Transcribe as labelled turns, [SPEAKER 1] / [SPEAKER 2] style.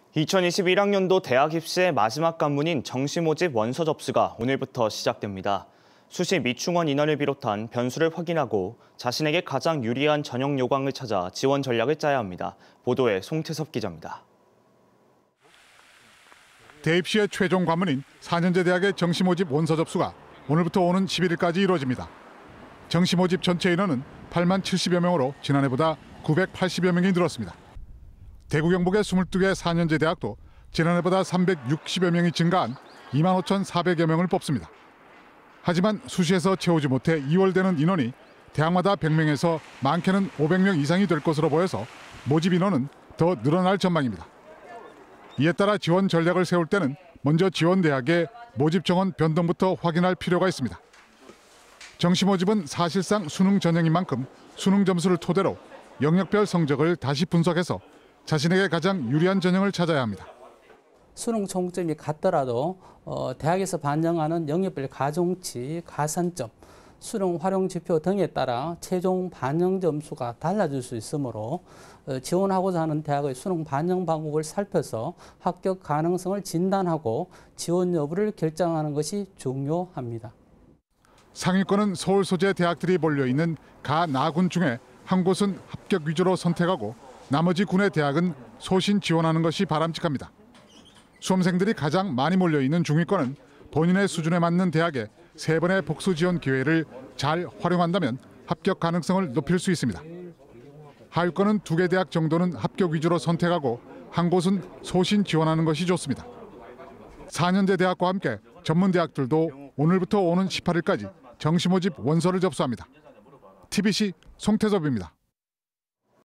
[SPEAKER 1] 2021학년도 대학 입시의 마지막 관문인 정시 모집 원서 접수가 오늘부터 시작됩니다. 수시 미충원 인원을 비롯한 변수를 확인하고 자신에게 가장 유리한 전형 요강을 찾아 지원 전략을 짜야 합니다. 보도에 송태섭 기자입니다.
[SPEAKER 2] 대입시의 최종 관문인 4년제 대학의 정시 모집 원서 접수가 오늘부터 오는 11일까지 이루어집니다. 정시 모집 전체 인원은 8만 70여 명으로 지난해보다 980여 명이 늘었습니다. 대구 경북의 22개 4년제 대학도 지난해보다 360여 명이 증가한 2만 5,400여 명을 뽑습니다. 하지만 수시에서 채우지 못해 2월되는 인원이 대학마다 100명에서 많게는 500명 이상이 될 것으로 보여서 모집 인원은 더 늘어날 전망입니다. 이에 따라 지원 전략을 세울 때는 먼저 지원 대학의 모집 정원 변동부터 확인할 필요가 있습니다. 정시 모집은 사실상 수능 전형인 만큼 수능 점수를 토대로 영역별 성적을 다시 분석해서 자신에게 가장 유리한 전형을 찾아야 합니다.
[SPEAKER 3] 수능 총점이 같더라도 대학에서 반영하는 영역별 가중치, 가산점, 수능 활용 지표 등에 따라 최종 반영 점수가 달라질 수 있으므로 지원하고자 하는 대학의 수능 반영 방법을 살펴서 합격 가능성을 진단하고 지원 여부를 결정하는 것이 중요합니다.
[SPEAKER 2] 상위권은 서울 소재 대학들이 몰려있는 가나군 중에 한 곳은 합격 위주로 선택하고 나머지 군의 대학은 소신 지원하는 것이 바람직합니다. 수험생들이 가장 많이 몰려있는 중위권은 본인의 수준에 맞는 대학에 3번의 복수 지원 기회를 잘 활용한다면 합격 가능성을 높일 수 있습니다. 하위권은 2개 대학 정도는 합격 위주로 선택하고 한 곳은 소신 지원하는 것이 좋습니다. 4년제 대학과 함께 전문대학들도 오늘부터 오는 18일까지 정시 모집 원서를 접수합니다. TBC 송태섭입니다.